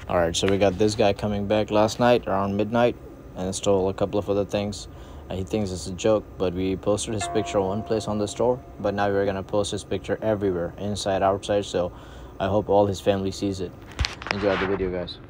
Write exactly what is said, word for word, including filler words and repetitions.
All right, so we got this guy coming back last night around midnight and stole a couple of other things. Uh, he thinks it's a joke, but we posted his picture one place on the store, but now we're gonna post his picture everywhere, inside, outside. So I hope all his family sees it. Enjoy the video, guys.